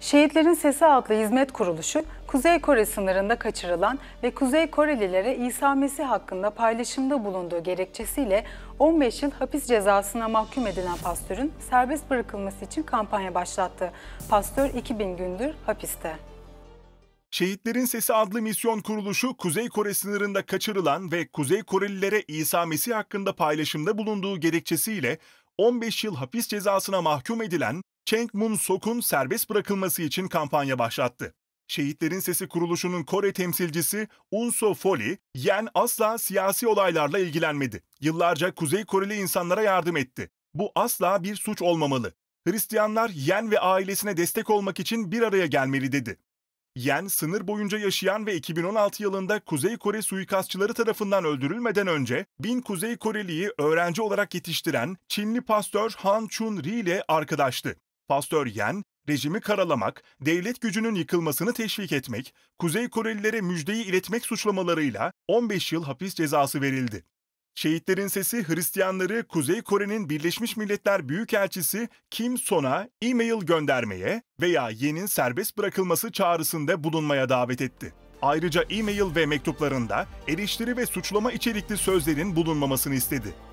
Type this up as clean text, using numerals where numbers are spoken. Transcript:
Şehitlerin Sesi adlı hizmet kuruluşu, Kuzey Kore sınırında kaçırılan ve Kuzey Korelilere İsa Mesih hakkında paylaşımda bulunduğu gerekçesiyle 15 yıl hapis cezasına mahkum edilen pastörün serbest bırakılması için kampanya başlattı. Pastör 2000 gündür hapiste. Şehitlerin Sesi adlı misyon kuruluşu, Kuzey Kore sınırında kaçırılan ve Kuzey Korelilere İsa Mesih hakkında paylaşımda bulunduğu gerekçesiyle 15 yıl hapis cezasına mahkum edilen Cheng Mun-sok'un serbest bırakılması için kampanya başlattı. Şehitlerin Sesi kuruluşunun Kore temsilcisi Unso Foley, Yen asla siyasi olaylarla ilgilenmedi. Yıllarca Kuzey Koreli insanlara yardım etti. Bu asla bir suç olmamalı. Hristiyanlar Yen ve ailesine destek olmak için bir araya gelmeli dedi. Yen, sınır boyunca yaşayan ve 2016 yılında Kuzey Kore suikastçıları tarafından öldürülmeden önce 1000 Kuzey Koreliyi öğrenci olarak yetiştiren Çinli pastör Han Chun-ri ile arkadaştı. Pastör Yen, rejimi karalamak, devlet gücünün yıkılmasını teşvik etmek, Kuzey Korelilere müjdeyi iletmek suçlamalarıyla 15 yıl hapis cezası verildi. Şehitlerin Sesi, Hristiyanları Kuzey Kore'nin Birleşmiş Milletler Büyükelçisi Kim Son'a e-mail göndermeye veya Yen'in serbest bırakılması çağrısında bulunmaya davet etti. Ayrıca e-mail ve mektuplarında eleştiri ve suçlama içerikli sözlerin bulunmamasını istedi.